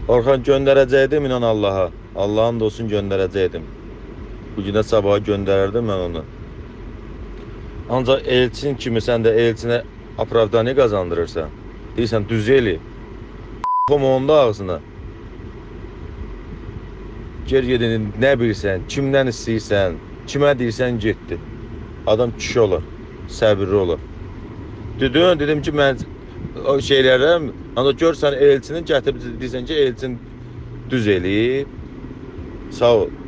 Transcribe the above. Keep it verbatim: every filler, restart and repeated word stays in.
Orxan göndərəcəkdim inan Allaha. Allahın olsun göndərəcəkdim. Bu günə sabaha göndərərdim mən onu. Ancaq elçin kimi sən də elçinə opravdaniya qazandırırsan. Deyirsən düz eli. Xom onun da ağzına. Gel gedin nə bilirsən, kimdən istəyirsən, kimə deyirsən getdi. Adam kişi olur, səbirli olur. Dedim, dedim ki mən o şeylərə, ancaq görsən elçinin gətirib deyirsən ki elçin düz eləyib. Sağ ol.